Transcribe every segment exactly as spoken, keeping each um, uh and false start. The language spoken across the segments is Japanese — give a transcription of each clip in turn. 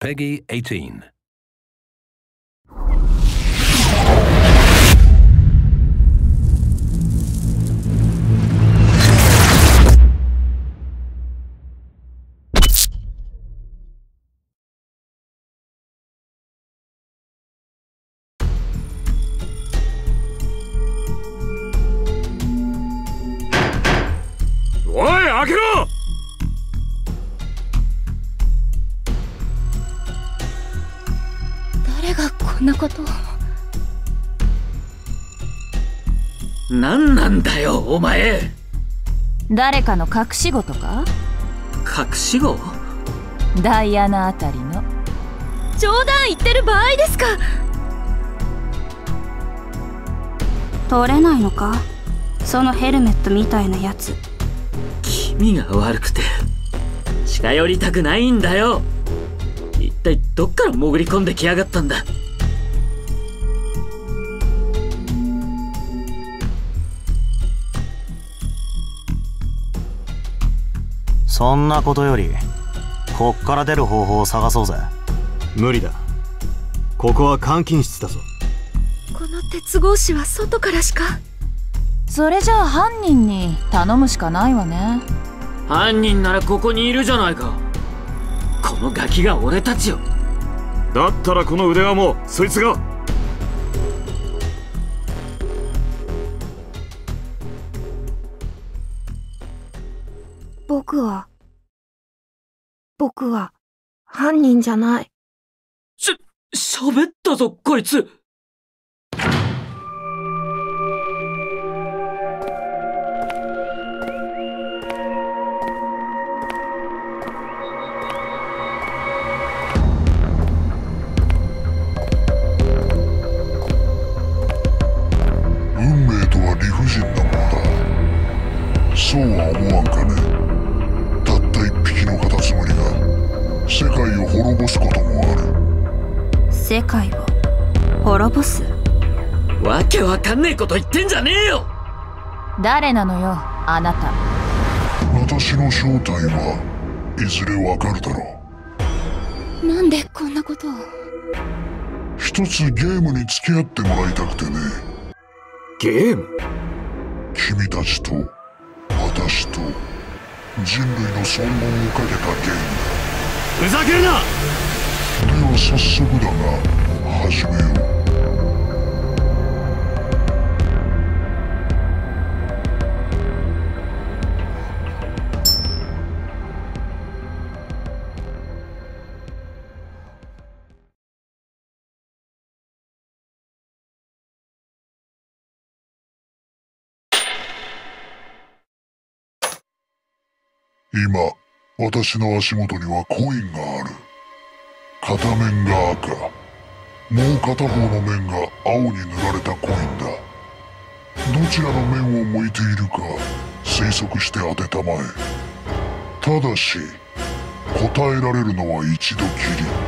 Peggy eighteen. おい、開けろ！ 誰がこんなことを。 何なんだよお前。 誰かの隠し子とか？ 隠し子？ ダイアナあたりの。 冗談言ってる場合ですか？ 取れないのか、そのヘルメットみたいなやつ。 気味が悪くて近寄りたくないんだよ。一体どっから潜り込んできやがったんだ。 そんなことよりこっから出る方法を探そうぜ。 無理だ、ここは監禁室だぞ。 この鉄格子は外からしか。 それじゃあ犯人に頼むしかないわね。 犯人ならここにいるじゃないか。このガキが俺たちを。 だったらこの腕輪もそいつが。 僕は僕は犯人じゃない。 し喋ったぞこいつ。 運命とは理不尽なものだ。そうは思わんかね。たった一匹のカタツムリが世界を滅ぼすこともある。 世界を滅ぼす？ わけわかんねえこと言ってんじゃねえよ。 誰なのよあなた。 私の正体はいずれわかるだろう。なんでこんなことを。 一つゲームに付き合ってもらいたくてね。 ゲーム？ 君たちと私と人類の存亡をかけたゲーム。 ふざけるな！ では早速だが始めよう。今、私の足元にはコインがある。片面が赤、もう片方の面が青に塗られたコインだ。どちらの面を向いているか推測して当てたまえ。ただし、答えられるのは一度きり。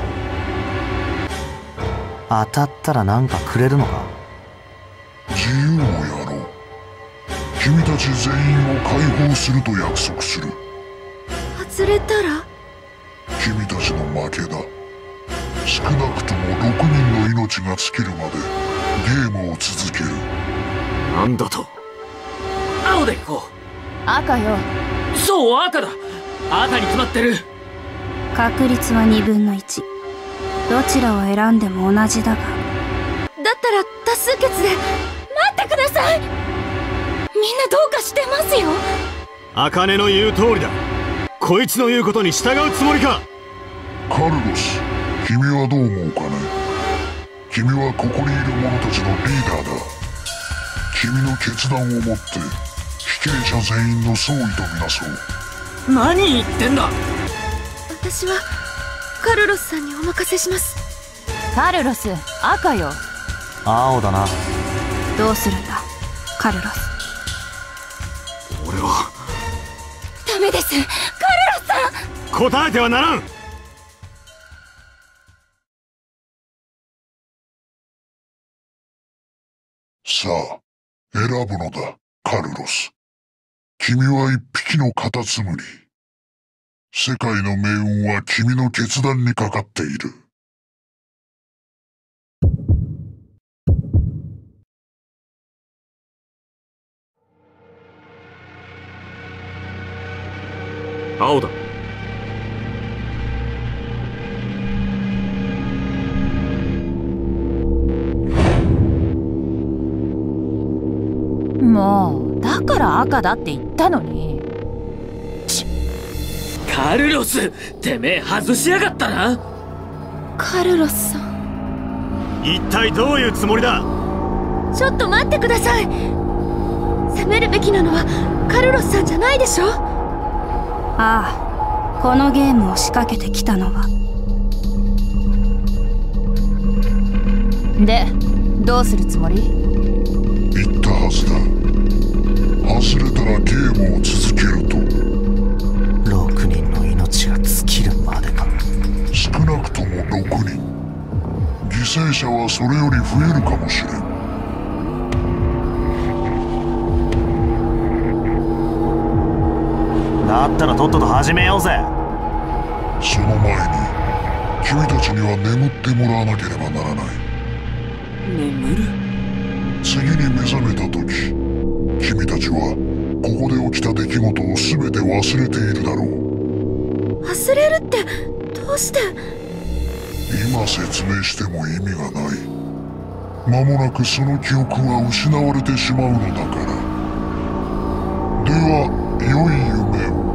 当たったらなんかくれるのか？ 自由をやろう。君たち全員を解放すると約束する。 外れたら君たちの負けだ。少なくともろくにんの命が尽きるまでゲームを続ける。 なんだと？ 青で行こう。 赤よ。 そう赤だ。赤に決まってる。 確率はにぶんのいち。どちらを選んでも同じだが。 だったら多数決で。待ってください。みんなどうかしてますよ。 茜の言う通りだ。こいつの言うことに従うつもりか？ カルロス、君はどう思うかね。君はここにいる者たちのリーダーだ。君の決断をもって被刑者全員の総意とみなそう。 何言ってんだ。 私はカルロスさんにお任せします。 カルロス、赤よ。 青だな。 どうするんだカルロス。 俺はダメです、カルロスさん。 答えてはならん。 さあ、選ぶのだ、カルロス。君は一匹のカタツムリ。 世界の命運は君の決断にかかっている。 青だ。 もうだから赤だって言ったのに。 カルロス、てめえ外しやがったな。 カルロスさん、 一体どういうつもりだ。 ちょっと待ってください。責めるべきなのはカルロスさんじゃないでしょ。 ああ、このゲームを仕掛けてきたのは。 でどうするつもり？ 言ったはずだ。外れたらゲームを続けると。 ろくにんの命が尽きるまでか。 少なくともろくにん。犠牲者はそれより増えるかもしれん。 だったらとっとと始めようぜ。 その前に君たちには眠ってもらわなければならない。 眠る？ 次に目覚めた時、君たちはここで起きた出来事を全て忘れているだろう。 忘れるってどうして？ 今説明しても意味がない。間もなくその記憶は失われてしまうのだから。では良い夢を。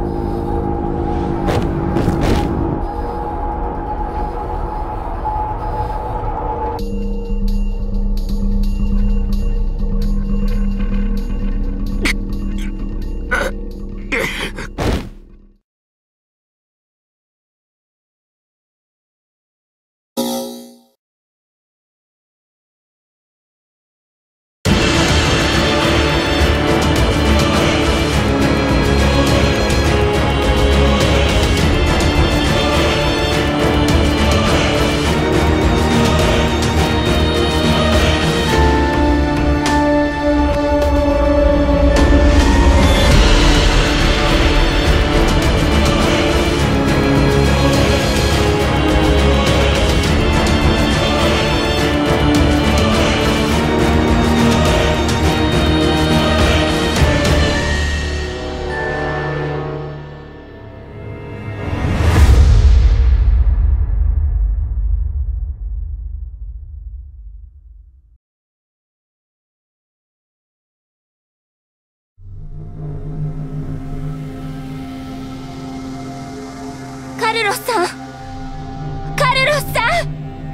カルロスさん、カルロスさん。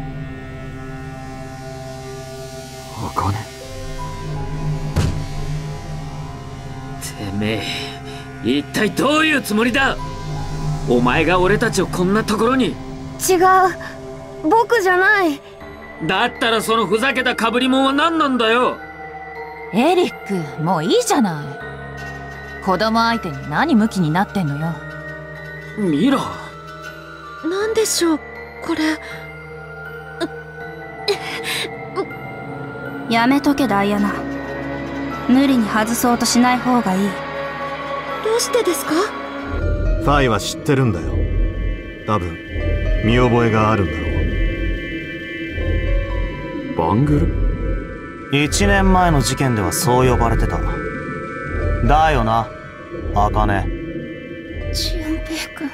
茜。 てめえ一体どういうつもりだ。お前が俺たちをこんなところに。 違う、僕じゃない。 だったらそのふざけた被り物は何なんだよ。 エリック、もういいじゃない。子供相手に何ムキになってんのよ。 ミラ、 なんでしょうこれ。 やめとけダイアナ。無理に外そうとしない方がいい。 どうしてですか？ ファイは知ってるんだよ。多分見覚えがあるんだろう。 バングル？ 一年前の事件ではそう呼ばれてた。だよな、茜。 純平君。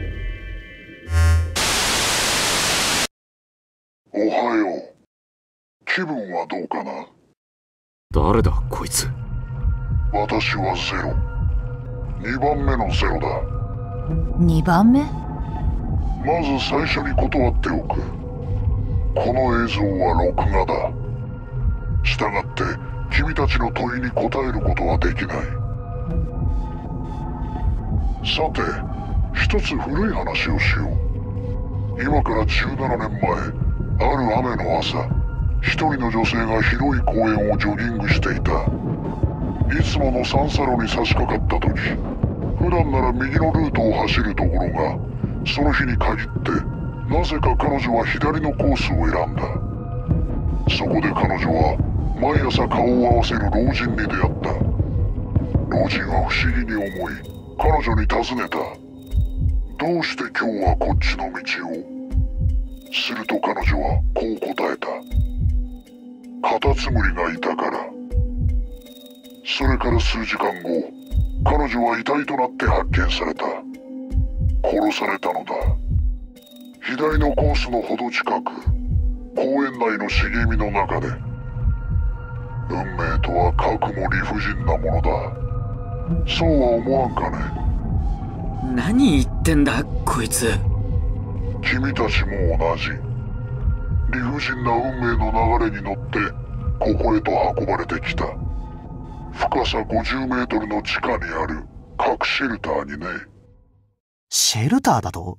おはよう。気分はどうかな？ 誰だこいつ。 私はゼロ。にばんめのゼロだ。 にばんめ？ まず最初に断っておく。この映像は録画だ。したがって君たちの問いに答えることはできない。さて、一つ古い話をしよう。今からじゅうななねんまえ、ある雨の朝、一人の女性が広い公園をジョギングしていた。いつもの三叉路に差し掛かった時、普段なら右のルートを走るところが、その日に限ってなぜか彼女は左のコースを選んだ。そこで彼女は毎朝顔を合わせる老人に出会った。老人は不思議に思い、彼女に尋ねた。 どうして今日はこっちの道を？すると彼女はこう答えた。カタツムリがいたから。それから数時間後、彼女は遺体となって発見された。殺されたのだ。左のコースのほど近く、公園内の茂みの中で。運命とはかくも理不尽なものだ。そうは思わんかね。 何言ってんだこいつ。 君たちも同じ。理不尽な運命の流れに乗ってここへと運ばれてきた。深さごじゅうメートルの地下にある核シェルターにね。 シェルターだと？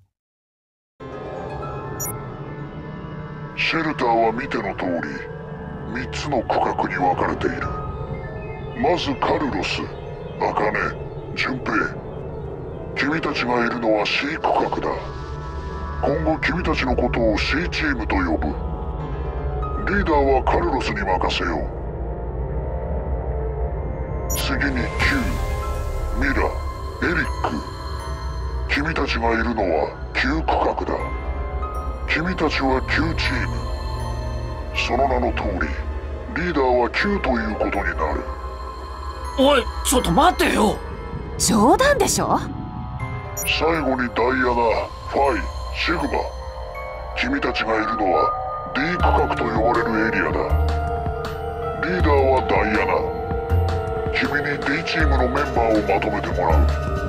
シェルターは見ての通りみっつの区画に分かれている。まずカルロス、アカネ、順平。君たちがいるのは C 区画だ。今後君たちのことを C チームと呼ぶ。リーダーはカルロスに任せよう。次に Q、ミラ、エリック。君たちがいるのは Q 区画だ。君たちは Q チーム。その名の通りリーダーは Q ということになる。 おいちょっと待てよ。 冗談でしょ。 最後にダイアナ、ファイ、シグマ。君たちがいるのは D 区画と呼ばれるエリアだ。リーダーはダイアナ。君に D チームのメンバーをまとめてもらう。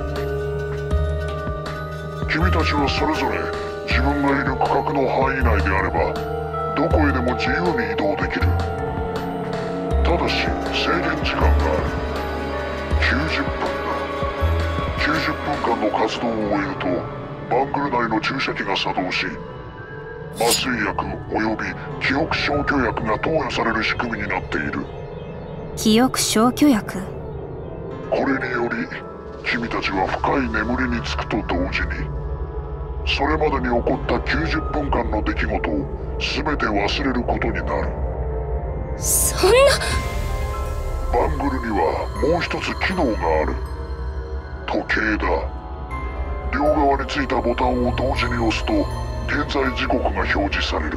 君たちはそれぞれ自分がいる区画の範囲内であればどこへでも自由に移動できる。ただし制限時間がある。きゅうじゅっぷんだ。きゅうじゅっぷんかんの活動を終えるとバングル内の注射器が作動し、麻酔薬および記憶消去薬が投与される仕組みになっている。 記憶消去薬？ これにより君たちは深い眠りにつくと同時にそれまでに起こったきゅうじゅっぷんかんの出来事を全て忘れることになる。 そんな。 バングルにはもう一つ機能がある。時計だ。両側についたボタンを同時に押すと現在時刻が表示される。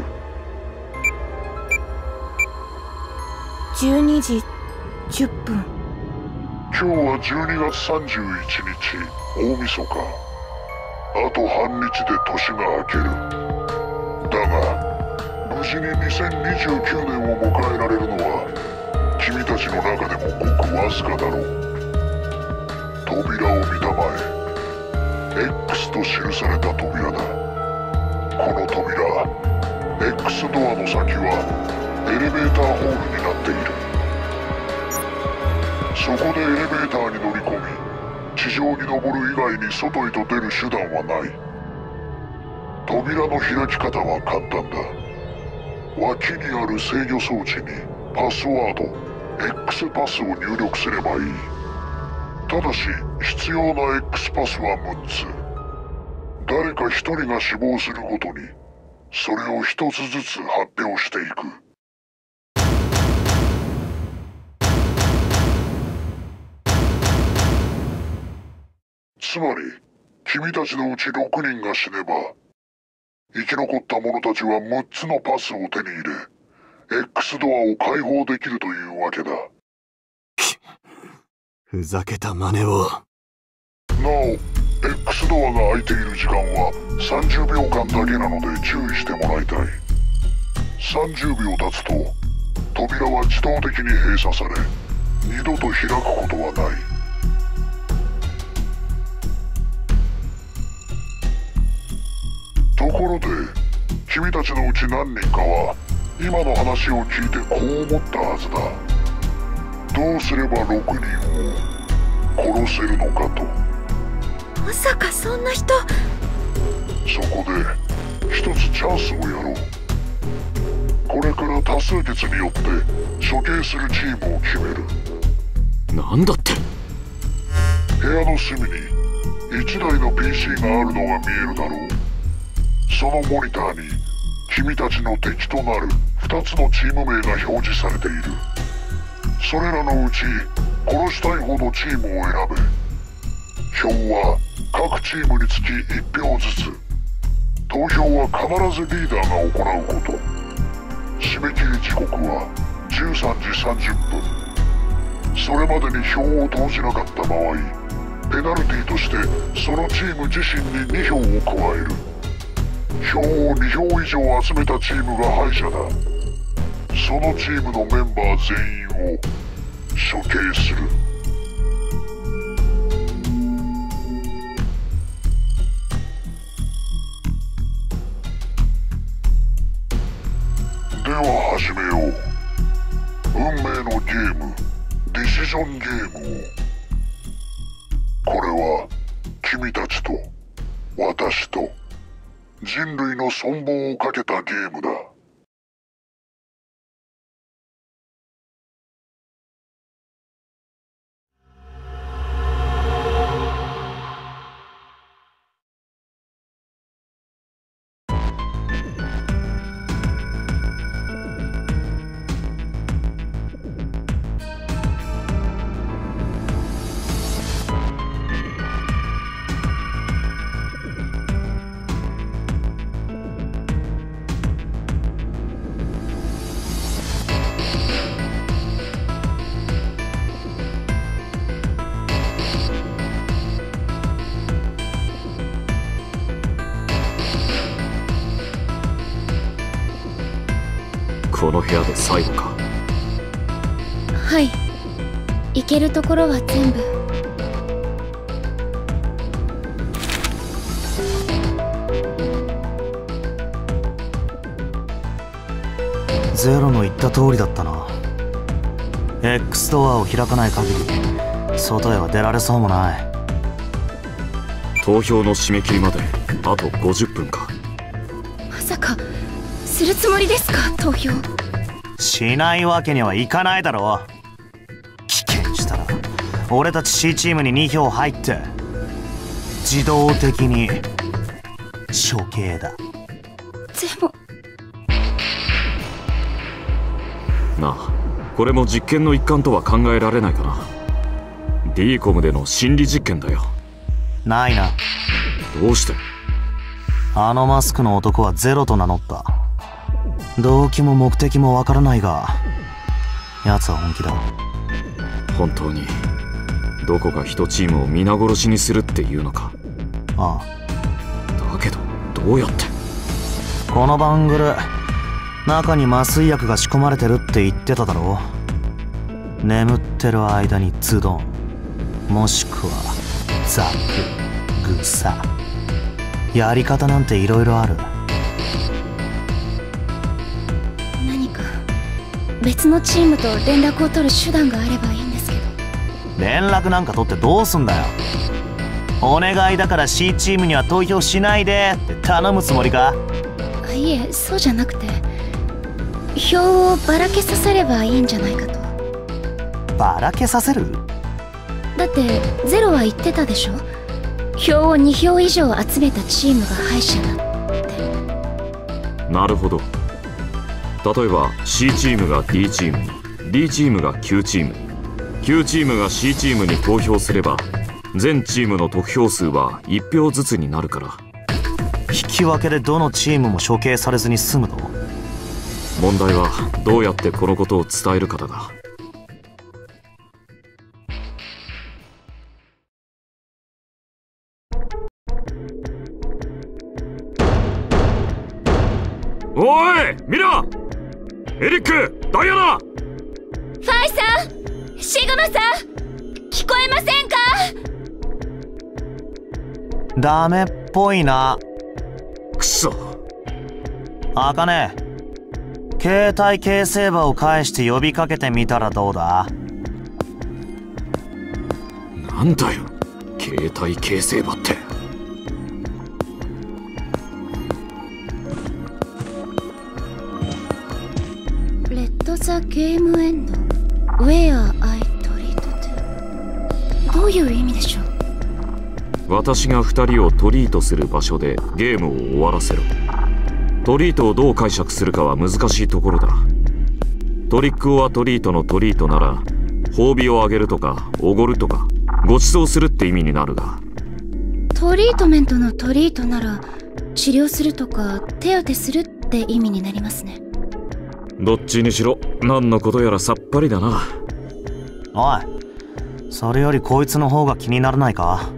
じゅうにじじゅっぷん。 今日はじゅうにがつさんじゅういちにち大晦日。あと半日で年が明ける。だが無事ににせんにじゅうきゅうねんを迎えられるのは君たちの中でもごくわずかだろう。扉を見たまえ。 X と記された扉だ。この扉 X ドアの先はエレベーターホールになっている。そこでエレベーターに乗り込み地上に登る以外に外へと出る手段はない。扉の開き方は簡単だ。脇にある制御装置にパスワード X パスを入力すればいい。ただし必要な X パスはむっつ。誰か一人が死亡するごとにそれを一つずつ発表していく。つまり君たちのうちろくにんが死ねば生き残った者たちはむっつのパスを手に入れ X ドアを開放できるというわけだ。 ふざけた真似を。 なお X ドアが開いている時間はさんじゅうびょうかんだけなので注意してもらいたい。さんじゅうびょう経つと扉は自動的に閉鎖され二度と開くことはない。ところで君たちのうち何人かは今の話を聞いてこう思ったはずだ。どうすればろくにんを殺せるのかと。 まさかそんな人。 そこで一つチャンスをやろう。これから多数決によって処刑するチームを決める。 なんだって。 部屋の隅にいちだいの ピーシー があるのが見えるだろう。そのモニターに君たちの敵となるふたつのチーム名が表示されている。それらのうち殺したいほどチームを選べ。票は各チームにつきいち票ずつ。投票は必ずリーダーが行うこと。締め切り時刻はじゅうさんじさんじゅっぷん。それまでに票を投じなかった場合、ペナルティとしてそのチーム自身にに票を加える。票をに票以上集めたチームが敗者だ。そのチームのメンバー全員を処刑する。では始めよう。運命のゲーム、ディシジョンゲームを。これは君たちと私と人類の存亡をかけたゲームだ。 この部屋で最後か。 はい、行けるところは全部。 ゼロの言った通りだったな。 X ドアを開かない限り外へは出られそうもない。 投票の締め切りまであとごじゅっぷんか。 まさかするつもりですか？投票しないわけにはいかないだろう。棄権したら俺たち C チームにに票入って自動的に処刑だ。 でもなあ、これも実験の一環とは考えられないかな。 ディーコム での心理実験だよ。 ないな。 どうして？ あのマスクの男はゼロと名乗った。動機も目的もわからないが奴は本気だ。 本当にどこか一チームを皆殺しにするっていうのか？ ああ。だけどどうやって？ このバングル中に麻酔薬が仕込まれてるって言ってただろう。眠ってる間にズドン、もしくはザクグサ。やり方なんて色々ある。 何か別のチームと連絡を取る手段があればいいんですけど。 連絡なんか取ってどうすんだよ。お願いだから C チームには投票しないでって頼むつもりか？ あ、いえ、そうじゃなくて票をばらけさせればいいんじゃないかと。 ばらけさせる？ だってゼロは言ってたでしょ。票をに票以上集めたチームが敗者だって。 なるほど。例えば C チームが D チームに、 D チームが Q チームに、 Q チームが C チームに投票すれば全チームの得票数はいち票ずつになるから。 引き分けでどのチームも処刑されずに済むの？ 問題はどうやってこのことを伝えるかだが。おいミラ、エリック、ダイアナ、 ファイさん、シグマさん、聞こえませんか？ ダメっぽいな。 くそ。 あかね、携帯形成場を返して呼びかけてみたらどうだ？ なんだよ携帯形成場って。 レッド・ザ・ゲーム・エンド Where I treat to。 どういう意味でしょう？ 私がふたりをトリートする場所でゲームを終わらせろ。トリートをどう解釈するかは難しいところだ。トリック・オア・トリートのトリートなら褒美をあげるとかおごるとかご馳走するって意味になるが、 トリートメントのトリートなら治療するとか手当てするって意味になりますね。 どっちにしろ何のことやらさっぱりだな。 おい、それよりこいつの方が気にならないか？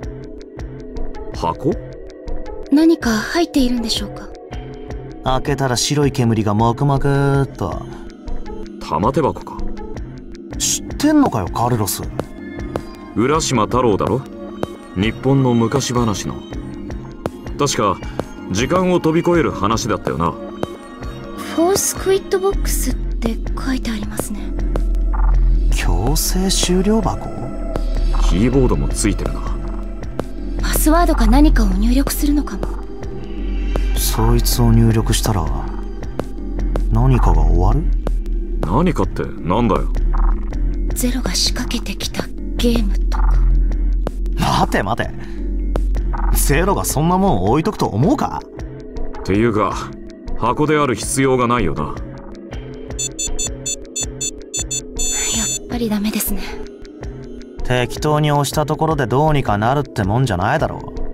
箱？ 何か入っているんでしょうか？ 開けたら白い煙がもくもくっと。 玉手箱か？ 知ってんのかよカルロス。 浦島太郎だろ？日本の昔話の。確か時間を飛び越える話だったよな。 フォースクイットボックスって書いてありますね。 強制終了箱？ キーボードもついてるな。 パスワードか何かを入力するのかも。 そいつを入力したら何かが終わる？ 何かってなんだよ。 ゼロが仕掛けてきたゲームとか。 待て待て、ゼロがそんなもん置いとくと思うか？ っていうか箱である必要がないよな。 やっぱりダメですね。 適当に押したところでどうにかなるってもんじゃないだろう。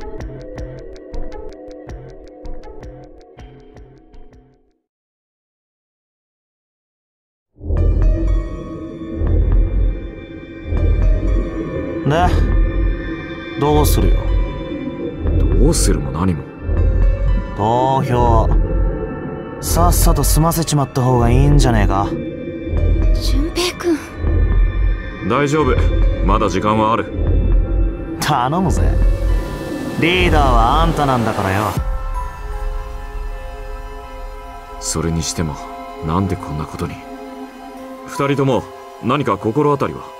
で、どうするよ？ どうするも何も。 投票さっさと済ませちまった方がいいんじゃねえか？ 順平くん。 大丈夫、まだ時間はある。 頼むぜ。リーダーはあんたなんだからよ。 それにしてもなんでこんなことに。二人とも何か心当たりは？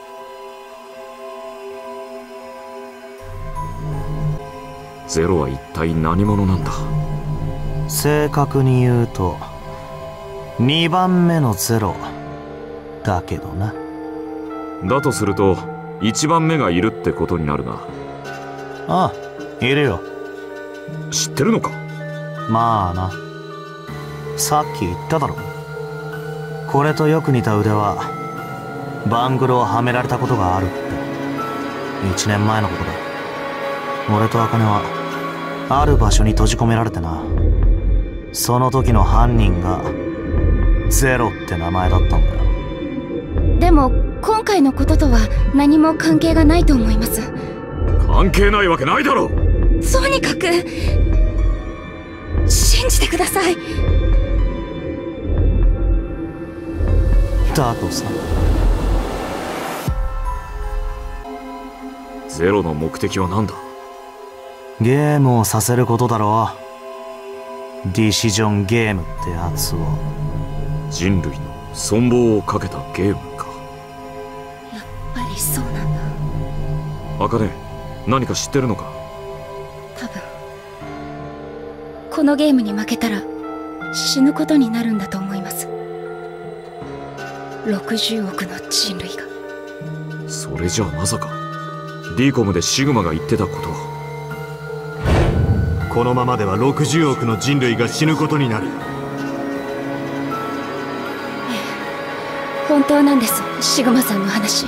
ゼロは一体何者なんだ？ 正確に言うとにばんめのゼロだけどな。 だとするといちばんめがいるってことになるな。 ああ、いるよ。 知ってるのか？ まあな、さっき言っただろ。これとよく似た腕はバングルをはめられたことがあるって。いちねんまえのことだ。俺と茜はある場所に閉じ込められてな。その時の犯人がゼロって名前だったんだよ。 でも今回のこととは何も関係がないと思います。 関係ないわけないだろう。 とにかく信じてください。 だとさ。 ゼロの目的は何だ？ ゲームをさせることだろう。ディシジョンゲームってやつを。 人類の存亡をかけたゲームか。 やっぱりそうなんだ。 茜、何か知ってるのか？ 多分このゲームに負けたら死ぬことになるんだと思います。ろくじゅうおくの人類が。 それじゃあまさか ディーコム でシグマが言ってたことは。 このままではろくじゅうおくの人類が死ぬことになる。 ええ、本当なんです。シグマさんの話。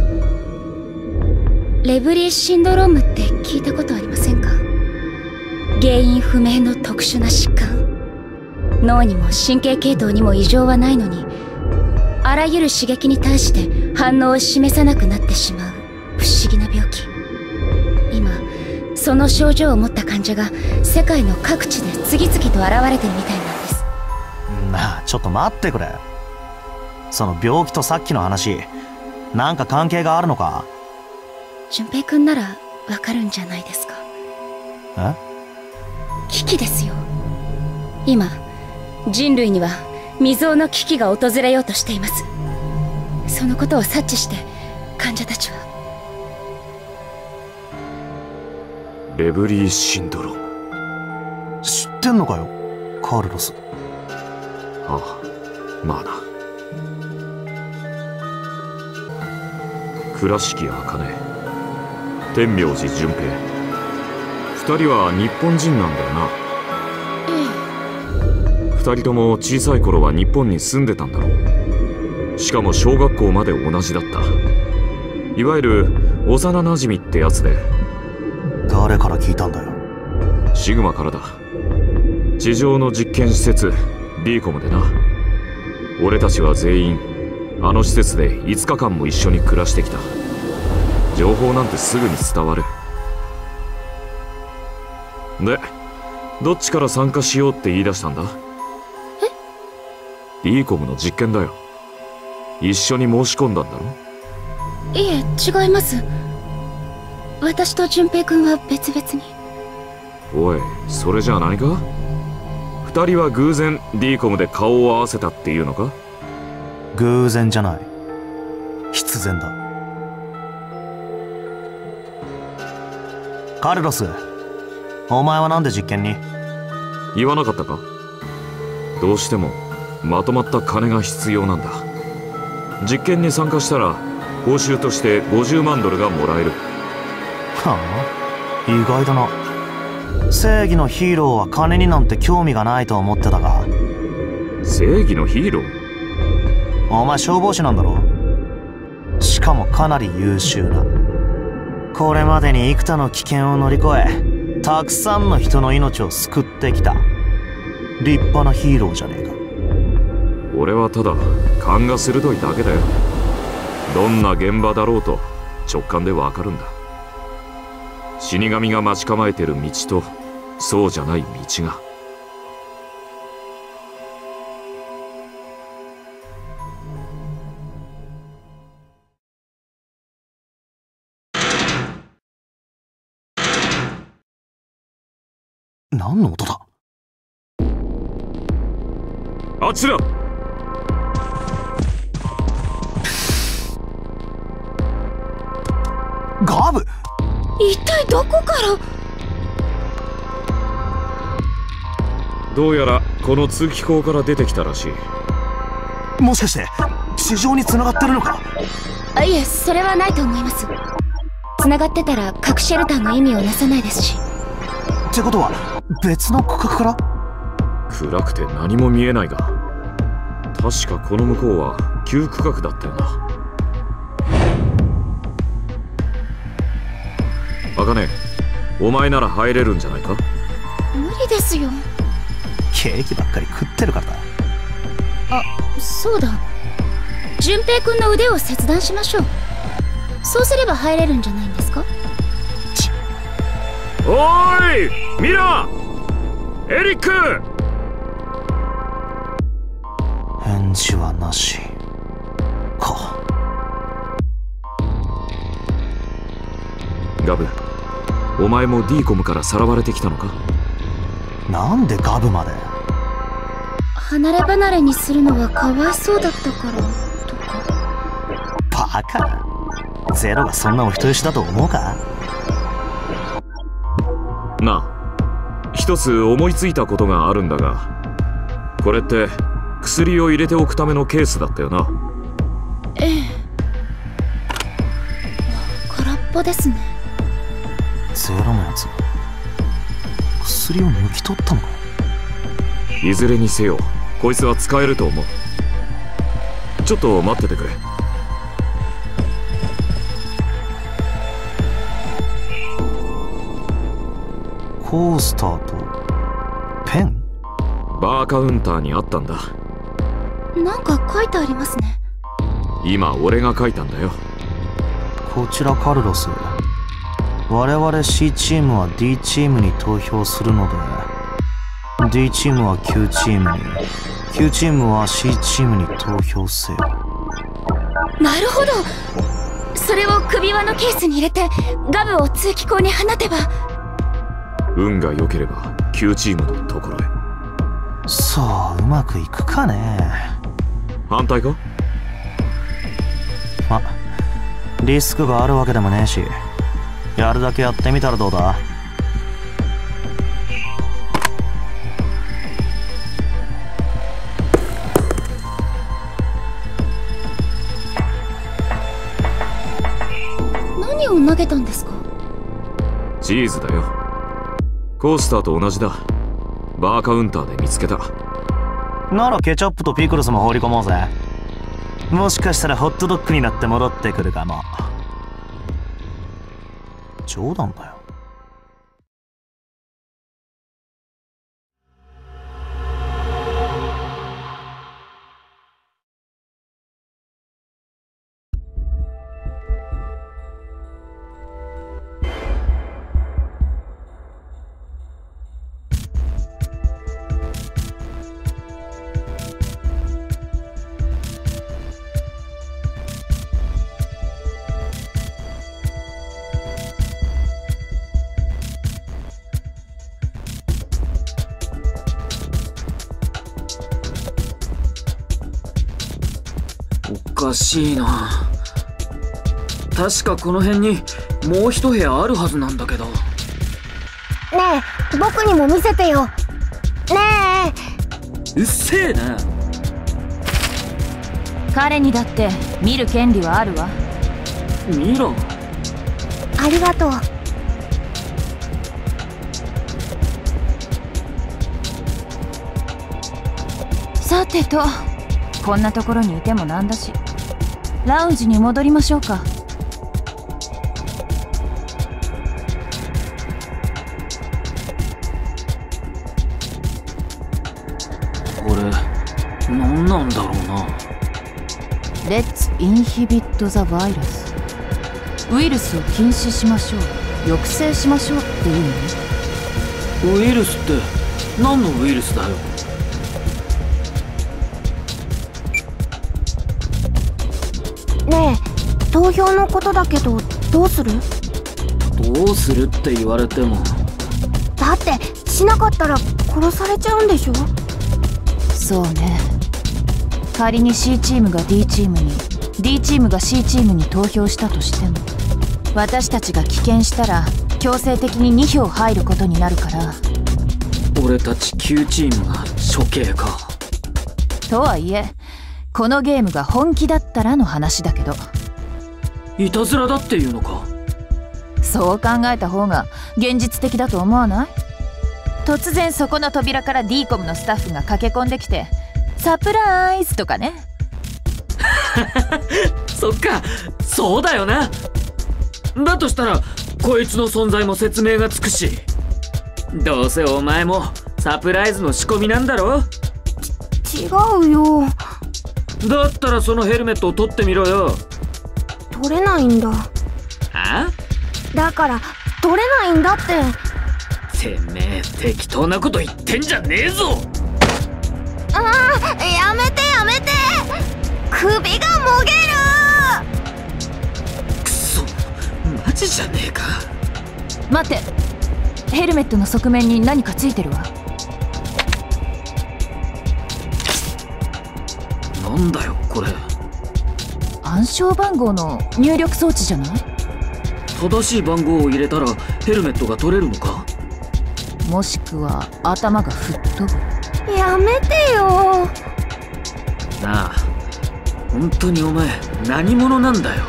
レブリーシンドロームって聞いたことありませんか？原因不明の特殊な疾患。脳にも神経系統にも異常はないのに、あらゆる刺激に対して反応を示さなくなってしまう不思議な病気。今その症状を持った患者が世界の各地で次々と現れてるみたいなんです。 なあ、ちょっと待ってくれ。その病気とさっきの話、なんか関係があるのか？ 順平くんならわかるんじゃないですか。 え？ 危機ですよ。今人類には未曾有の危機が訪れようとしています。そのことを察知して患者たちは。 レブリーシンドローム。 知ってんのかよカルロス。 ああ、まあな。倉敷茜、天明寺順平、二人は日本人なんだよな。 ええ。 二人とも小さい頃は日本に住んでたんだろう。しかも小学校まで同じだった。いわゆる幼なじみってやつで。 誰？ 誰から聞いたんだよ。 シグマからだ。地上の実験施設 ディーコムでな。俺たちは全員あの施設でいつかかんも一緒に暮らしてきた。情報なんてすぐに伝わる。で、どっちから参加しようって言い出したんだ？え？ ディーコムの実験だよ。一緒に申し込んだんだろ？ いえ、違います。私と順平君は別々に。 おい、それじゃあ何か？二人は偶然 ディーコムで顔を合わせたっていうのか？ 偶然じゃない。必然だ。カルロス、お前はなんで実験に？ 言わなかったか？どうしてもまとまった金が必要なんだ。実験に参加したら報酬としてごじゅうまんドルがもらえる。 はあ、意外だな。正義のヒーローは金になんて興味がないと思ってたが。 正義のヒーロー？ お前消防士なんだろ？しかもかなり優秀な。これまでに幾多の危険を乗り越え、たくさんの人の命を救ってきた立派なヒーローじゃねえか。 俺はただ勘が鋭いだけだよ。どんな現場だろうと直感でわかるんだ。死神が待ち構えてる道とそうじゃない道が。 何の音だ？ あっちだ！ ガブ！ 一体どこから？ どうやらこの通気口から出てきたらしい。 もしかして地上に繋がってるのか？ あ、いえ、それはないと思います。繋がってたら核シェルターの意味をなさないですし。 ってことは別の区画から？ 暗くて何も見えないが、確かこの向こうは旧区画だったよな。茜、お前なら入れるんじゃないか？ 無理ですよ。 ケーキばっかり食ってるからだ。 あ、そうだ。順平君の腕を切断しましょう。そうすれば入れるんじゃないんですか？ おーい、ミラエリック！ 返事はなしか。 ガブ、お前も ディーコム からさらわれてきたのか？ なんでガブまで？ 離れ離れにするのはかわいそうだったからとか。 バカ。ゼロがそんなお人よしだと思うか？ なあ、一つ思いついたことがあるんだが、これって薬を入れておくためのケースだったよな。 ええ。空っぽですね。 ゼロのやつ薬を抜き取ったのか？ いずれにせよこいつは使えると思う。ちょっと待っててくれ。 コースターとペン？ バーカウンターにあったんだ。 なんか書いてありますね。 今俺が書いたんだよ。 こちらカルロス。我々 C チームは D チームに投票するので、 D チームは Q チームに、 Q チームは C チームに投票せよ。 なるほど。それを首輪のケースに入れてガブを通気口に放てば。 運が良ければ Q チームのところへ。 そううまくいくかね。 反対か？ ま、リスクがあるわけでもねえし、やるだけやってみたらどうだ？ 何を投げたんですか？ チーズだよ。コースターと同じだ。バーカウンターで見つけた。 ならケチャップとピクルスも放り込もうぜ。もしかしたらホットドッグになって戻ってくるかも。冗談だよ。 かしいな。確かこの辺にもう一部屋あるはずなんだけど。 ねえ、僕にも見せてよ。ねえ。うっせえな。 彼にだって見る権利はあるわ。 見ろ。 ありがとう。 さてと、こんなところにいてもなんだし、ラウンジに戻りましょうか。 これ何なんだろうな。 Let's inhibit the virus。 ウイルスを禁止しましょう、抑制しましょうっていうの？ウイルスって何のウイルスだよ。 ねえ、投票のことだけどどうする？ どうするって言われても。 だってしなかったら殺されちゃうんでしょ？ そうね。仮に C チームが D チームに D チームが C チームに投票したとしても、私たちが棄権したら強制的にに票入ることになるから。 俺たちきゅうチームが処刑か。 とはいえこのゲームが本気だったらの話だけど。 いたずらだっていうのか？ そう考えた方が現実的だと思わない？突然そこの扉から ディーコム のスタッフが駆け込んできてサプライズとかね。 そっか、そうだよな。だとしたらこいつの存在も説明がつくし、どうせお前もサプライズの仕込みなんだろ？ ち違うよ。 だったらそのヘルメットを取ってみろよ。 取れないんだ。 あ？ だから取れないんだって。 てめえ適当なこと言ってんじゃねえぞ。 ああ、やめてやめて、首がもげる。 くそ、マジじゃねえか。 待って、ヘルメットの側面に何かついてるわ。 なんだよこれ。 暗証番号の入力装置じゃない？ 正しい番号を入れたらヘルメットが取れるのか？ もしくは頭が吹っ飛ぶ。 やめてよ。 なあ、本当にお前何者なんだよ。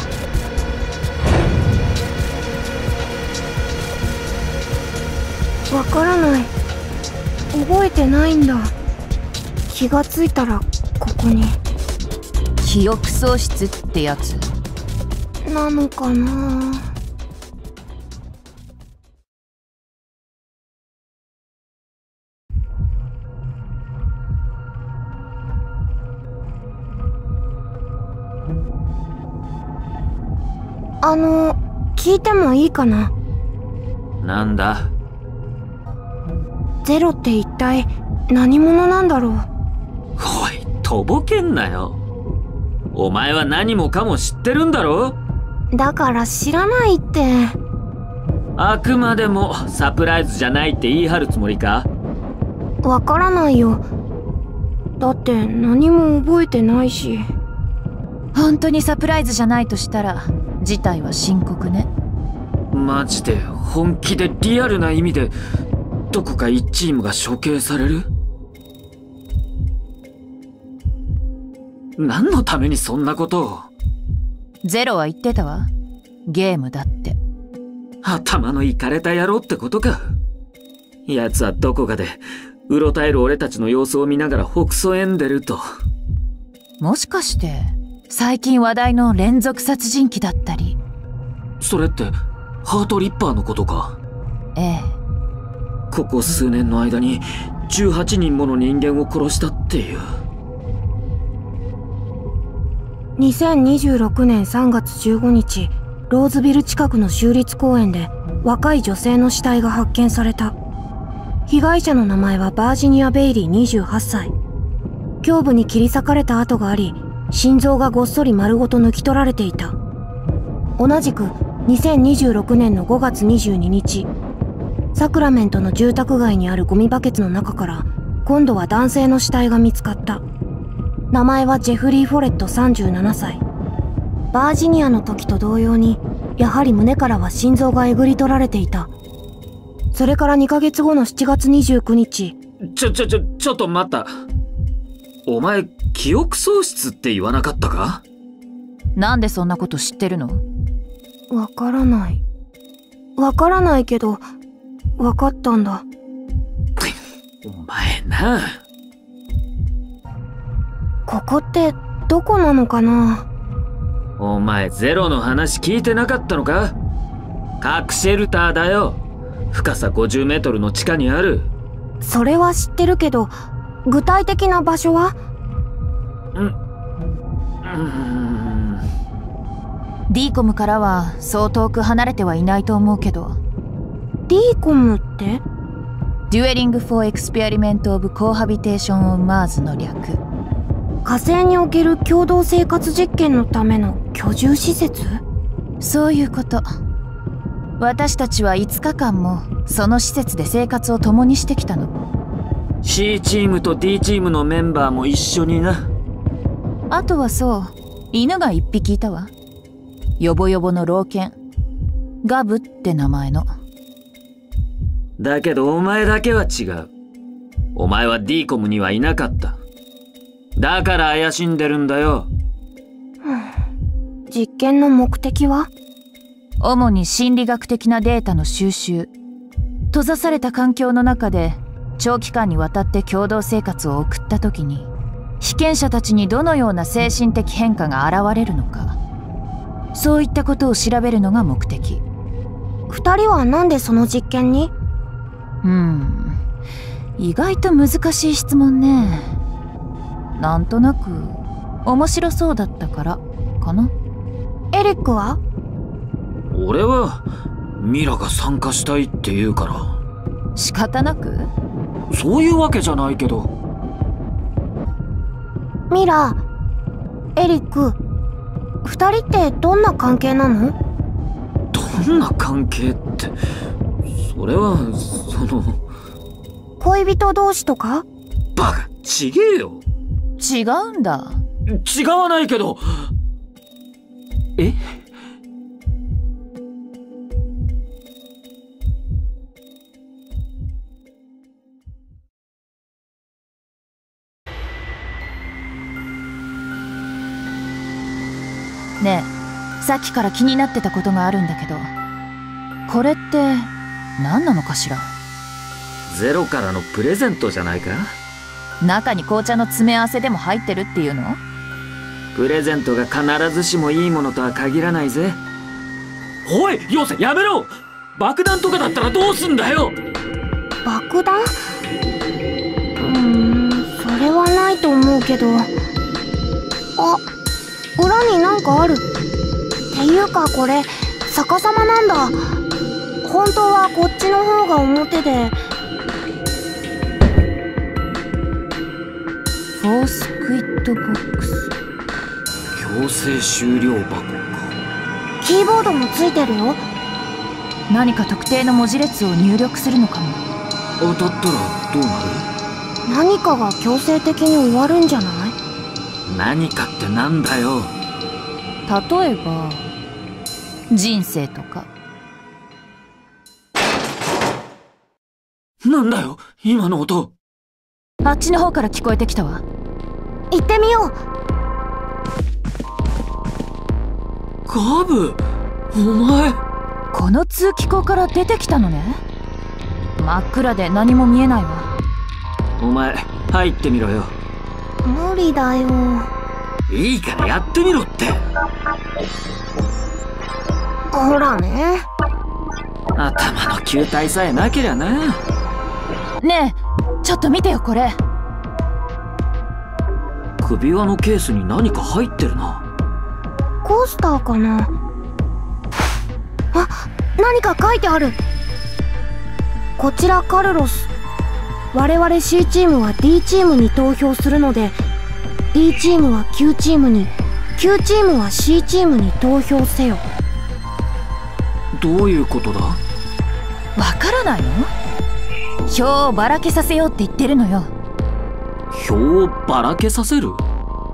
わからない。覚えてないんだ。気がついたらここに。 記憶喪失ってやつなのかな。あの、聞いてもいいかな？ なんだ？ ゼロって一体何者なんだろう？ おい、とぼけんなよ。お前は何もかも知ってるんだろ？ だから知らないって。 あくまでもサプライズじゃないって言い張るつもりか？ わからないよ。だって何も覚えてないし。 本当にサプライズじゃないとしたら事態は深刻ね。 マジで本気でリアルな意味でどこか一チームが処刑される？何のためにそんなことを？ ゼロは言ってたわ。ゲームだって。 頭のいかれた野郎ってことか。奴はどこかでうろたえる俺たちの様子を見ながらほくそ笑んでると。 もしかして最近話題の連続殺人鬼だったり。 それってハートリッパーのことか？ ええ。 ここ数年の間にじゅうはちにんもの人間を殺したっていう。 にせんにじゅうろくねんさんがつじゅうごにち、ローズビル近くの州立公園で若い女性の死体が発見された。被害者の名前はバージニア・ベイリーにじゅうはっさい。胸部に切り裂かれた跡があり、心臓がごっそり丸ごと抜き取られていた。同じくにせんにじゅうろくねんのごがつにじゅうににち、サクラメントの住宅街にあるゴミバケツの中から今度は男性の死体が見つかった。 名前はジェフリー・フォレットさんじゅうななさい。バージニアの時と同様に、やはり胸からは心臓がえぐり取られていた。それからにかげつごのしちがつにじゅうくにち。 ちょちょちょちょっと待った。お前記憶喪失って言わなかったか？ なんでそんなこと知ってるの？ わからない。わからないけど、わかったんだ。 お前な。 ここってどこなのかな？ お前ゼロの話聞いてなかったのか？核シェルターだよ。深さごじゅうメートルの地下にある。 それは知ってるけど、具体的な場所は？ うん。うーん。 ディーコムからはそう遠く離れてはいないと思うけど。 ディーコムって？ Dueling for Experiment of Cohabitation on Mars の略。 火星における共同生活実験のための居住施設？ そういうこと。私たちはいつかかんもその施設で生活を共にしてきたの。 C チームと D チームのメンバーも一緒にな。 あとはそう、犬が一匹いたわ。ヨボヨボの老犬、ガブって名前の。 だけどお前だけは違う。お前は D コムにはいなかった。だから怪しんでるんだよ。 実験の目的は？ 主に心理学的なデータの収集。閉ざされた環境の中で長期間にわたって共同生活を送った時に、被験者たちにどのような精神的変化が現れるのか、そういったことを調べるのが目的。 二人はなんでその実験に？ うーん、意外と難しい質問ね。なんとなく面白そうだったからかな。 エリックは？ 俺はミラが参加したいって言うから。 仕方なく？ そういうわけじゃないけど。 ミラ、エリック、二人ってどんな関係なの？ どんな関係って、それはその恋人同士とか？ バカ、ちげえよ。 違うんだ。 違わないけど。え？ ねえ、さっきから気になってたことがあるんだけど、これって何なのかしら？ ゼロからのプレゼントじゃないか？ 中に紅茶の詰め合わせでも入ってるっていうの？ プレゼントが必ずしもいいものとは限らないぜ。おい、ヨセやめろ！爆弾とかだったらどうすんだよ！ 爆弾？うーん、それはないと思うけど。あ、裏になんかある。っていうかこれ逆さまなんだ。本当はこっちの方が表で。 フォースクイットボックス。 強制終了箱か。 キーボードもついてるよ。 何か特定の文字列を入力するのかも。 当たったらどうなる？ 何かが強制的に終わるんじゃない？ 何かってなんだよ。 例えば人生とか。 なんだよ今の音。 あっちの方から聞こえてきたわ。 行ってみよう。 ガブ、お前。 この通気口から出てきたのね。真っ暗で何も見えないわ。 お前入ってみろよ。 無理だよ。 いいからやってみろって。 ほらね。 頭の球体さえなけりゃな。 ねえ、ちょっと見てよこれ。 首輪のケースに何か入ってるな。 コースターかな。あ、何か書いてある。こちらカルロス。我々 C チームは D チームに投票するので、 D チームは Q チームに、Q チームは C チームに投票せよ。 どういうことだ？ わからないの？票をばらけさせようって言ってるのよ。 票をばらけさせる？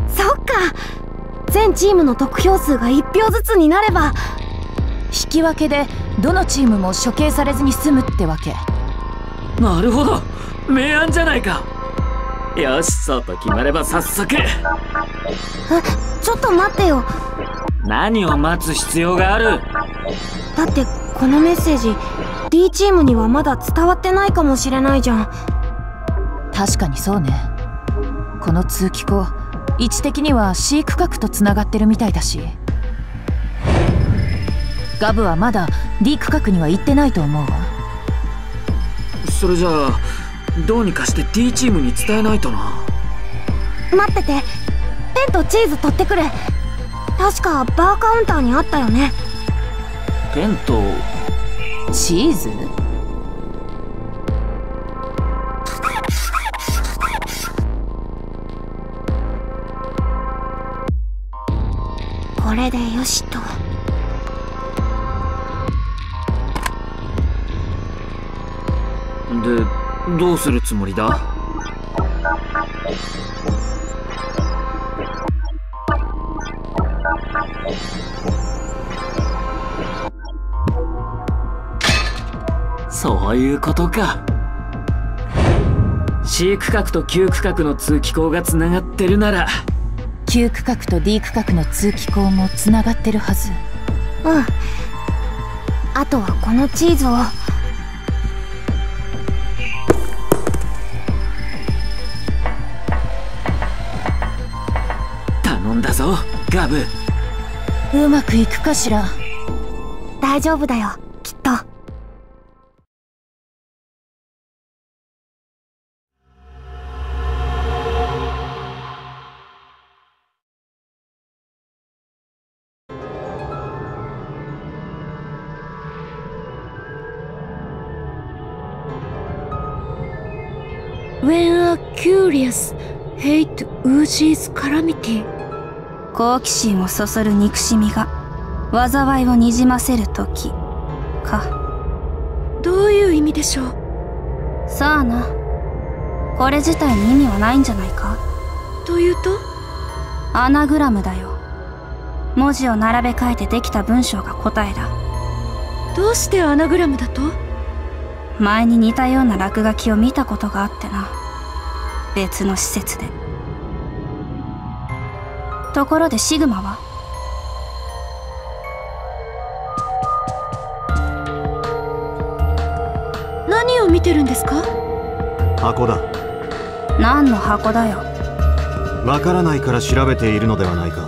そっか。全チームの得票数がいち票ずつになれば引き分けでどのチームも処刑されずに済むってわけ。 なるほど、明暗じゃないか。よし、そうと決まれば早速。 え、ちょっと待ってよ。 何を待つ必要がある？ だってこのメッセージ D チームにはまだ伝わってないかもしれないじゃん。 確かにそうね。この通気口、位置的には C 区画とつながってるみたいだし、ガブはまだ D 区画には行ってないと思うわ。 それじゃあどうにかして D チームに伝えないとな。 待ってて、ペンとチーズ取ってくる。確かバーカウンターにあったよね。 ペンとチーズ？ これでよしと。 で、どうするつもりだ？そういうことか。 C 区画と Q 区画の通気口がつながってるなら Q 区画と D 区画の通気口もつながってるはず。 うん。あとはこのチーズを頼んだぞ、ガブ。 うまくいくかしら。 大丈夫だよ、きっと。 When a curious hate oozes calamity 好奇心をそそる憎しみが災いをにじませる時か。どういう意味でしょう？さあな。これ自体に意味はないんじゃないか？というと？アナグラムだよ。文字を並べ替えてできた文章が答えだ。どうしてアナグラムだと？前に似たような落書きを見たことがあってな。別の施設で。ところでシグマは？何を見てるんですか？ 箱だ。 何の箱だよ。 わからないから調べているのではないか。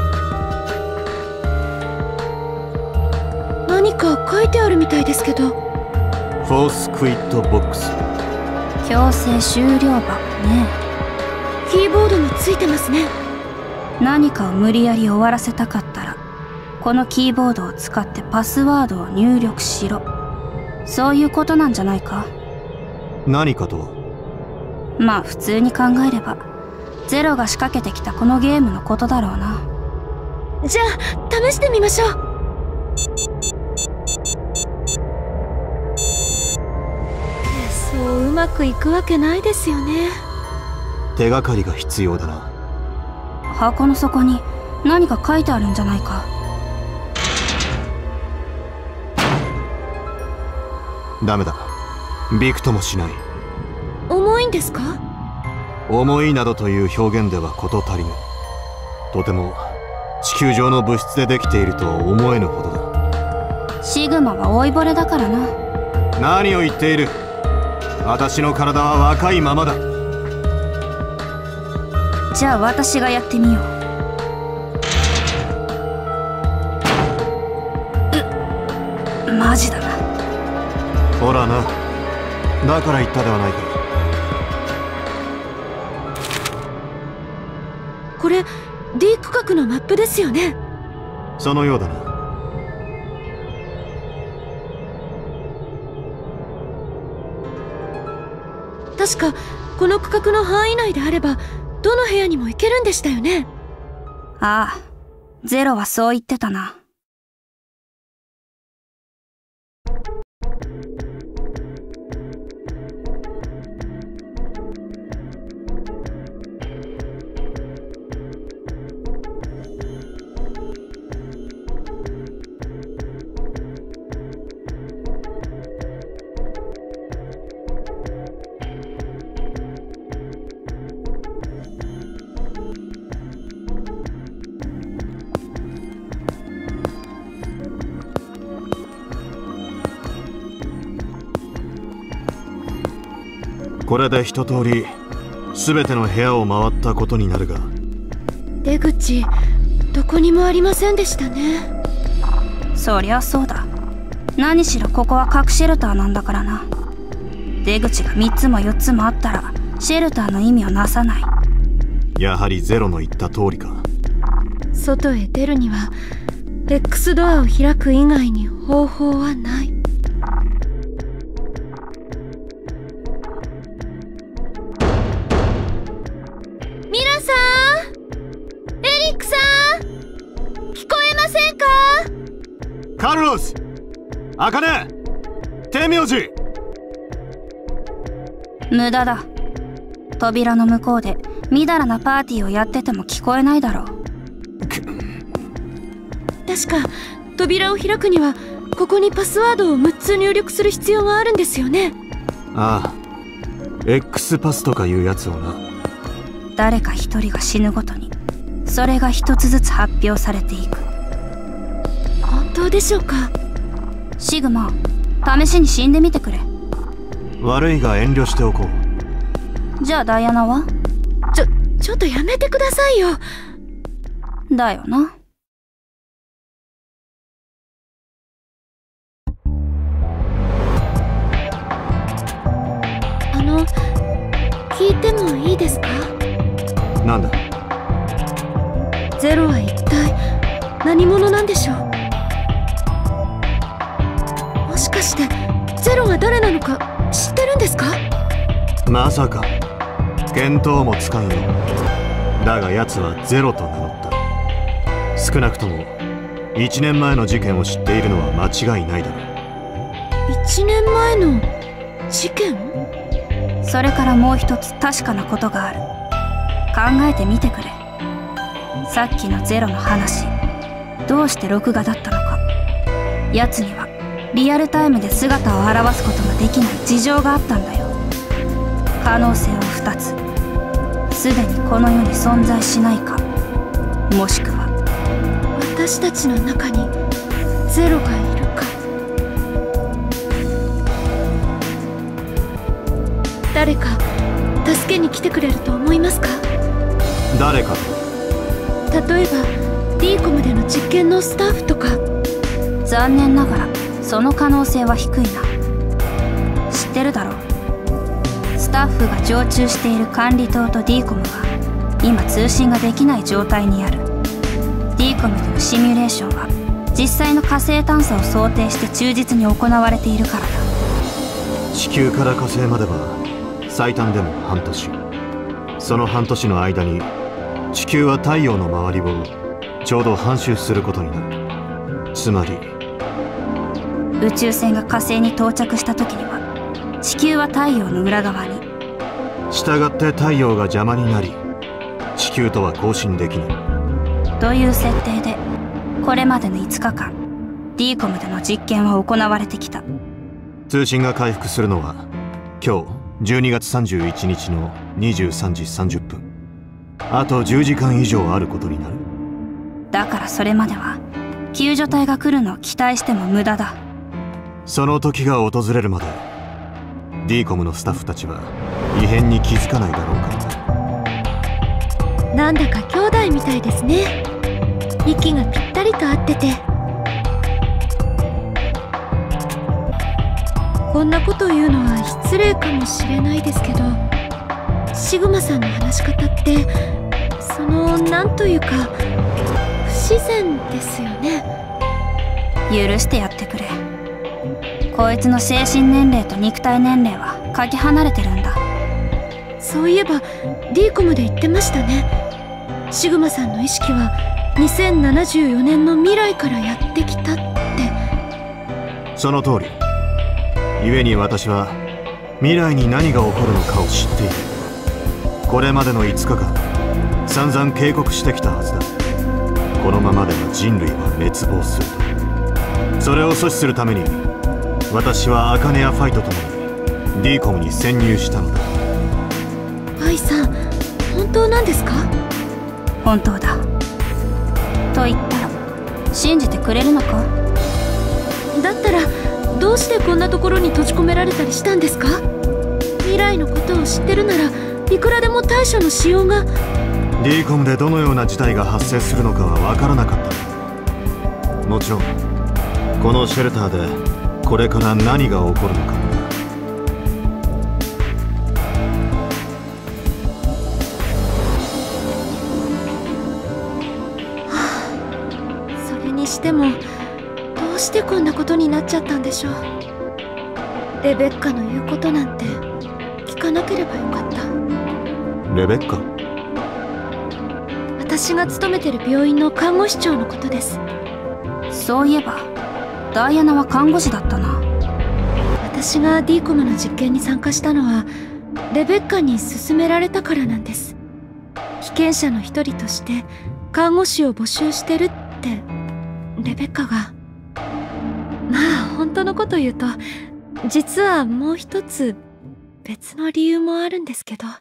何か書いてあるみたいですけど。 フォースクイットボックス。 強制終了箱ね。キーボードもついてますね。何かを無理やり終わらせたかったらこのキーボードを使ってパスワードを入力しろ。そういうことなんじゃないか？ 何かとは？ まあ普通に考えればゼロが仕掛けてきたこのゲームのことだろうな。じゃあ試してみましょう。そううまくいくわけないですよね。 手がかりが必要だな。 箱の底に何か書いてあるんじゃないか？ ダメだ。びくともしない。 重いんですか？ 重いなどという表現では事足りぬ。とても地球上の物質でできているとは思えぬほどだ。 シグマは老いぼれだからな。 何を言っている。私の体は若いままだ。 じゃあ私がやってみよう。うマジだな。 ほらな。だから言ったではないか。 これ D 区画のマップですよね。 そのようだな。 確かこの区画の範囲内であればどの部屋にも行けるんでしたよね。ああ、ゼロはそう言ってたな。 これで一通り全ての部屋を回ったことになるが、 出口どこにもありませんでしたね。 そりゃそうだ。何しろここは核シェルターなんだからな。出口がみっつもよっつもあったらシェルターの意味をなさない。 やはりゼロの言った通りか。 外へ出るには X ドアを開く以外に方法はない。ミラさん、エリックさん、聞こえませんか？ カルロス、アカネ、テミオジ。 無駄だ。扉の向こうでみだらなパーティーをやってても聞こえないだろう。 確か扉を開くにはここにパスワードをむっつ入力する必要があるんですよね。 ああ、 X パスとかいうやつをな。 誰か一人が死ぬごとにそれが一つずつ発表されていく。 本当でしょうか？ シグマ、試しに死んでみてくれ。 悪いが遠慮しておこう。じゃあダイアナは？ ちょ、ちょっとやめてくださいよ。 だよな。 あの、聞いてもいいですか？ なんだ？ ゼロは一体何者なんでしょう？もしかしてゼロが誰なのか知ってるんですか？ まさか見当もつかんよ。だが奴はゼロと名乗った。少なくともいちねんまえの事件を知っているのは間違いないだろう。 いちねんまえの事件？ それからもう一つ確かなことがある。考えてみてくれ。さっきのゼロの話、どうして録画だったのか。奴にはリアルタイムで姿を現すことができない事情があったんだよ。可能性はふたつ。すでにこの世に存在しないか、もしくは私たちの中にゼロがいるか。誰か助けに来てくれると思いますか？ 誰かと？例えば ディーコム での実験のスタッフとか。 残念ながらその可能性は低いな。知ってるだろう。スタッフが常駐している管理棟と ディーコム は今通信ができない状態にある。 ディーコム でのシミュレーションは実際の火星探査を想定して忠実に行われているからだ。 地球から火星までは最短でも半年。その半年の間に地球は太陽の周りをちょうど半周することになる。つまり宇宙船が火星に到着した時には地球は太陽の裏側に。 したがって太陽が邪魔になり地球とは交信できないという設定で、これまでのいつかかん ディーコム での実験は行われてきた。 通信が回復するのは今日じゅうにがつさんじゅういちにちのにじゅうさんじさんじゅっぷん。あとじゅうじかん以上あることになる。 だからそれまでは救助隊が来るのを期待しても無駄だ。 その時が訪れるまで ディーコム のスタッフたちは異変に気づかないだろうからな。 なんだか兄弟みたいですね。息がぴったりと合ってて。こんなこと言うのは失礼かもしれないですけど、シグマさんの話し方ってそのなんというか不自然ですよね。 許してやってくれ。こいつの精神年齢と肉体年齢はかけ離れてるんだ。 そういえば ディーコム で言ってましたね。シグマさんの意識はにせんななじゅうよねんの未来からやってきたって。 その通り。故に私は未来に何が起こるのかを知っている。これまでのいつかかん散々警告してきたはずだ。このままでは人類は滅亡すると。それを阻止するために私はアカネア・ファイと共に ディーコム に潜入したのだ。 アイさん、本当なんですか？ 本当だ。と言ったら信じてくれるのか？ だったらどうしてこんなところに閉じ込められたりしたんですか？い未来のことを知ってるならいくらでも対処のしようが。 ディーコム でどのような事態が発生するのかは分からなかった。もちろんこのシェルターでこれから何が起こるのかも。 それにしてもどうしてこんなことになっちゃったんでしょう。レベッカの言うことなんて聞かなければよかった。 レベッカ？ 私が勤めてる病院の看護師長のことです。 そういえばダイアナは看護師だったな。 私が ディーコム の実験に参加したのはレベッカに勧められたからなんです。被験者の一人として看護師を募集してるってレベッカが。まあ本当のこと言うと実はもう一つ別の理由もあるんですけど。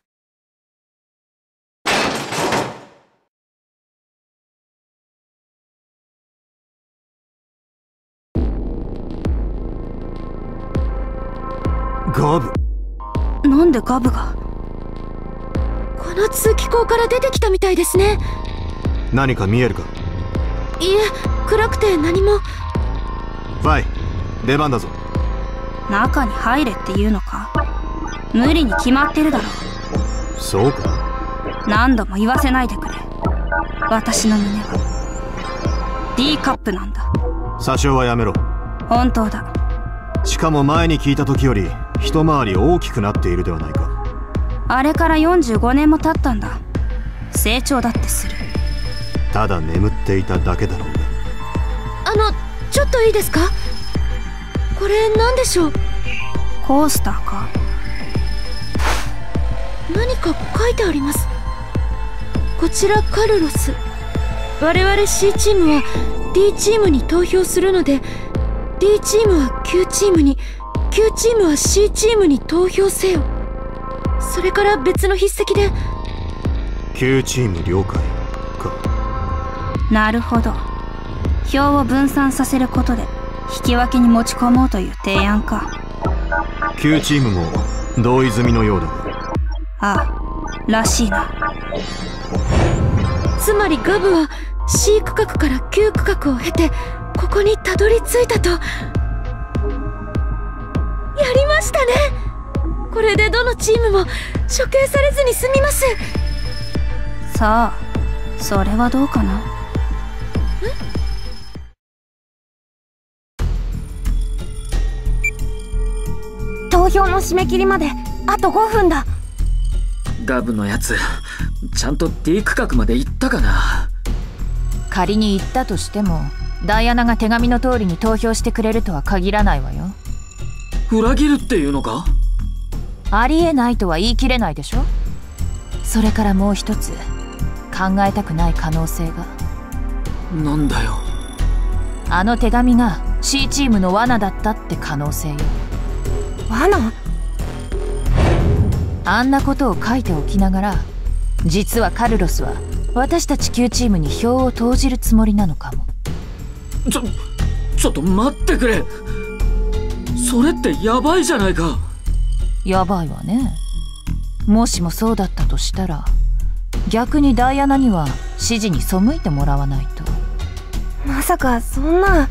ガブ？ なんでガブが？ この通気口から出てきたみたいですね。 何か見えるか？ いえ、暗くて何も。 ファイ、出番だぞ。 中に入れって言うのか？無理に決まってるだろ。 そうか？ 何度も言わせないでくれ。私の胸は D カップなんだ。 詐称はやめろ。 本当だ。 しかも前に聞いた時より一回り大きくなっているではないか。 あれからよんじゅうごねんも経ったんだ。成長だってする。 ただ眠っていただけだろうが。 あのちょっといいですか？これ何でしょう？ コースターか？ 何か書いてあります。こちらカルロス。我々 C チームは D チームに投票するので D チームは Q チームに Q チームは C チームに投票せよ。それから別の筆跡で Q チーム了解か。 なるほど。票を分散させることで引き分けに持ち込もうという提案か。 Q チームも同意済みのようだ。 ああ、らしいな。 つまりガブは C 区画から Q 区画を経てここにたどり着いたと。やりましたね。これでどのチームも処刑されずに済みます。 さあ、それはどうかな。 投票の締め切りまであとごふんだ。 ガブのやつちゃんと D 区画まで行ったかな。 仮に行ったとしてもダイアナが手紙の通りに投票してくれるとは限らないわよ。 裏切るっていうのか？ ありえないとは言い切れないでしょ。それからもう一つ考えたくない可能性が。 なんだよ。 あの手紙が C チームの罠だったって可能性よ。 罠？ あんなことを書いておきながら実はカルロスは私たち Q チームに票を投じるつもりなのかも。 ちょちょっと待ってくれ。それってヤバいじゃないか。 やばいわね。もしもそうだったとしたら逆にダイアナには指示に背いてもらわないと。 まさかそんな。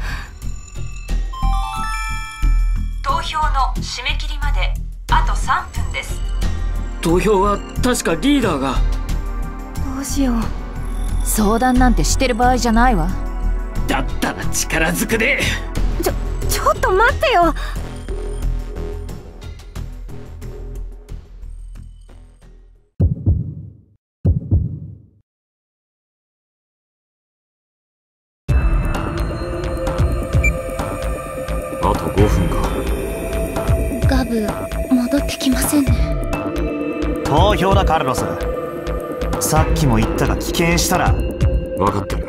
投票の締め切りまであとさんぷんです。 投票は確かリーダーが。 どうしよう。 相談なんてしてる場合じゃないわ。 だったら力ずくで。 ちょちょっと待ってよ。 あとごふんか。 ガブ戻ってきませんね。 投票だカルロス。さっきも言ったが棄権したら。 分かってる。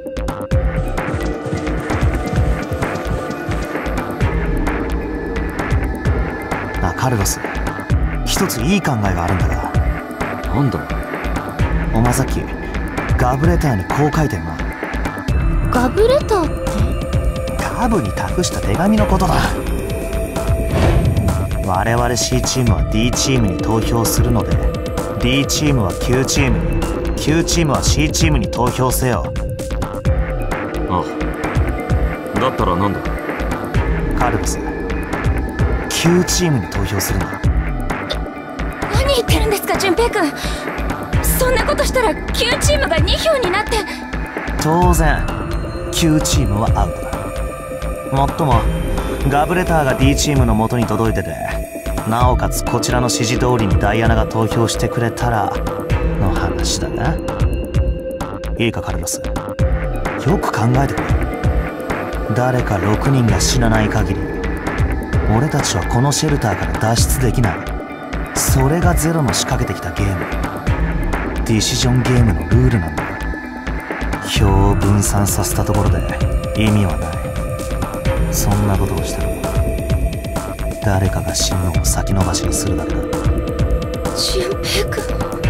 なあカルロス、一ついい考えがあるんだが。 なんだ？ お前さっきガブレターにこう書いたよな。 ガブレターって？ ガブに託した手紙のことだ。 我々 C チームは D チームに投票するので D チームは Q チームに Q チームは C チームに投票せよ。 ああ、だったらなんだ。 カルロス、 Q チームに投票するんだ。 何言ってるんですか順平君。そんなことしたら Q チームがに票になって。 当然 Q チームはアウトだ。もっともガブレターが D チームの元に届いてて、なおかつこちらの指示通りにダイアナが投票してくれたらの話だな。いいかカルロス、よく考えてくれ。誰かろくにんが死なない限り俺たちはこのシェルターから脱出できない。それがゼロの仕掛けてきたゲーム、ディシジョンゲームのルールなんだ。票を分散させたところで意味はない。そんなことをしても誰かが死ぬのを先延ばしにするだけだ。 順平君。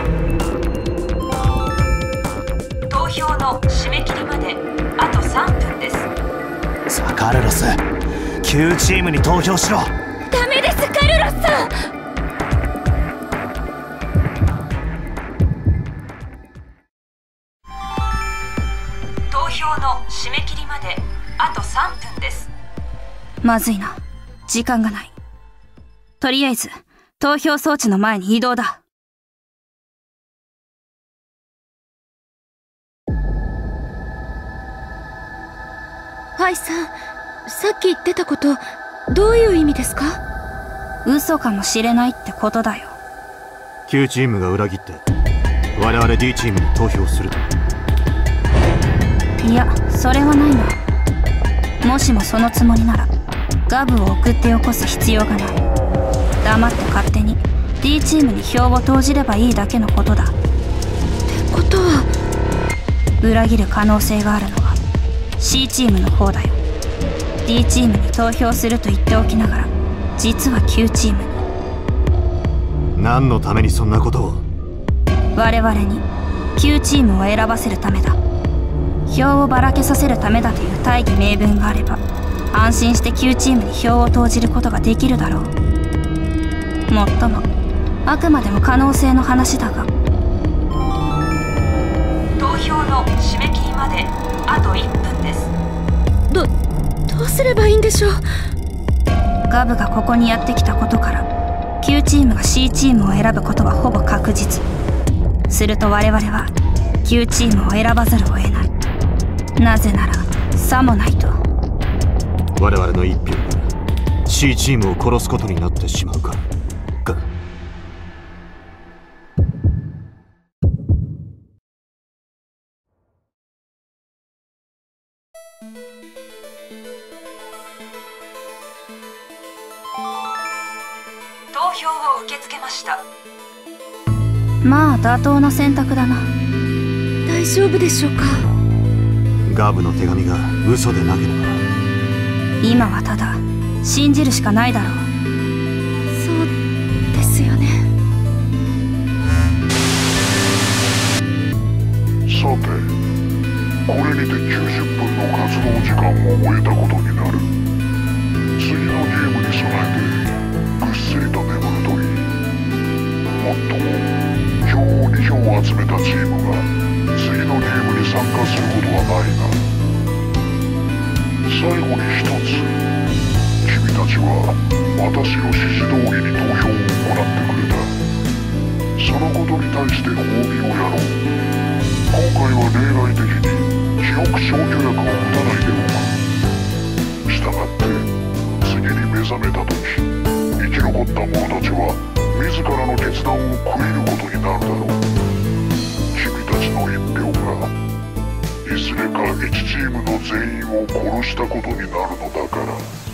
投票の締め切りまであとさんぷんです。 さあカルロス、 Q チームに投票しろ。 ダメですカルロスさん。 投票の締め切りまであとさんぷんです。 まずいな。時間がない。とりあえず、投票装置の前に移動だ。 ハイさん、さっき言ってたこと、どういう意味ですか？ 嘘かもしれないってことだよ。 Q チームが裏切って我々 D チームに投票する。 いや、それはないな。もしもそのつもりならガブを送ってよこす必要がない。黙って勝手に D チームに票を投じればいいだけのことだ。ってことは裏切る可能性があるのは C チームの方だよ。 D チームに投票すると言っておきながら実は Q チームに。 何のためにそんなことを。 我々に Q チームを選ばせるためだ。票をばらけさせるためだという大義名分があれば安心して Q チームに票を投じることができるだろう。もっともあくまでも可能性の話だが。 投票の締め切りまであといっぷんです。 ど、どうすればいいんでしょう。 ガブがここにやってきたことから Q チームが C チームを選ぶことはほぼ確実。すると我々は Q チームを選ばざるを得ない。なぜならさもないと我々の一票が C チームを殺すことになってしまうからか。 投票を受け付けました。 まあ妥当な選択だな。 大丈夫でしょうか。 ガブの手紙が嘘でなければ。 今はただ信じるしかないだろう。 そうですよね。 さて、これにてきゅうじゅっぷんの活動時間を終えたことになる。次のゲームに備えてぐっすりと眠るといい。もっとも票をに票集めたチームが次のゲームに参加することはないな。最後に一つ、君たちは私の指示通りに投票を行ってくれた。そのことに対して褒美をやろう。今回は例外的に記憶消去薬を打たないでおく。したがって次に目覚めた時、生き残った者たちは自らの決断を悔いることになるだろう。君たちの一票がいずれかいちチームの全員を殺したことになるのだから。